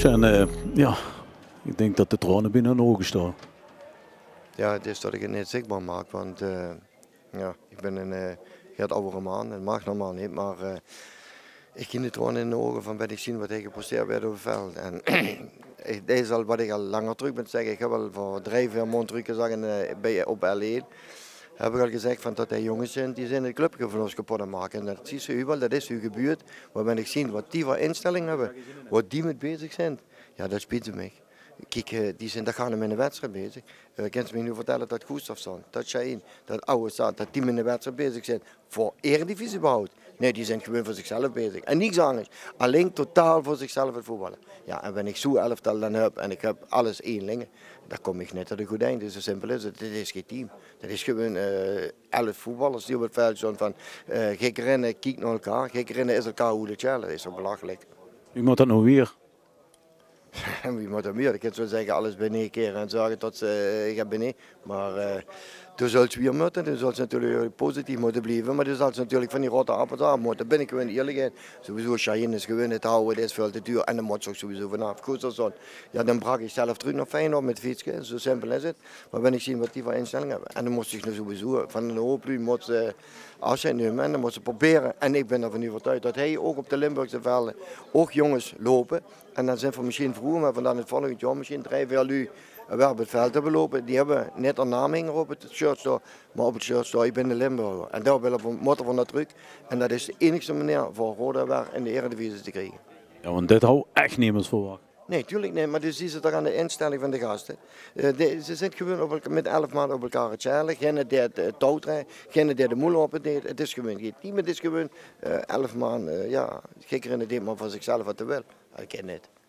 En ja, ik denk dat de tranen binnen hun ogen staan. Ja, het is dat ik het niet zichtbaar maak, want ja, ik ben een gaat oudere man en mag normaal niet, maar ik zie de tranen in de ogen van wat ik zie wat hij gepresteerd werd op het veld. En dit is al wat ik al langer terug ben te zeggen. Ik heb al voor 3-4 maanden terug gezegd op L1. Heb ik al gezegd van dat hij jongens zijn die zijn het clubje van ons kapot aan maken. En dat zie je wel, dat is u gebeurd. Maar ben ik zien wat die voor instelling hebben, wat die mee bezig zijn. Ja, dat speelt me. Kijk, die zijn, daar gaan we in de wedstrijd bezig. Kan ze me nu vertellen dat Gustafsson, dat Shaheen, dat Oude staat, dat die in de wedstrijd bezig zijn voor eredivisie behoud. Nee, die zijn gewoon voor zichzelf bezig. En niets anders. Alleen totaal voor zichzelf het voetballen. Ja, en wanneer ik zo'n elftal dan heb en ik heb alles eenlingen, dan kom ik net tot een goed einde. Zo simpel is het. Dit is geen team. Dat is gewoon 11 voetballers die op het veld staan van gek rennen, kijk naar elkaar. Gek rennen is elkaar hoe de tjellen. Dat is zo belachelijk. U moet dat nou weer. En wie moet er meer? Ik kan zo zeggen, alles binnen keren en zorgen dat ze gaat binnen. Maar toen zal ze weer moeten, toen zal ze natuurlijk positief moeten blijven. Maar toen zal ze natuurlijk van die rotte appels aan moeten. Ben ik gewoon eerlijk. Sowieso Shaheen is gewoon het houden, dat is veel te duur. En dan moet ze ook sowieso vanaf. Gustafsson, ja, dan brak ik zelf terug naar Feyenoord met fietsen. Zo simpel is het. Maar ben ik zien wat die voor instellingen hebben. En dan moest ik sowieso van een hoop moet ze afscheid nemen. En dan moet ze proberen. En ik ben ervan overtuigd dat hij ook op de Limburgse velden ook jongens lopen. En dan zijn we misschien vroeger, maar van dan het volgende jaar misschien 3-4 uur weer op het veld hebben lopen. Die hebben net een naam op het shirt staan, maar op het shirt staat ik ben de Limburger. En daar willen we moeten we naar terug. En dat is de enigste manier voor Roda weer in de Eredivisie te krijgen. Ja, want dit hou echt niemand voor. Nee, tuurlijk niet, maar dus zie ze toch aan de instelling van de gasten. Ze zitten gewoon met 11 man op elkaar het schalen. Geen die het touw trekt, geen die de moel op het deed. Het is gewoon geen team, het is gewoon 11 man, ja, gekker in het deed maar voor zichzelf wat te wil. Dat ken niet.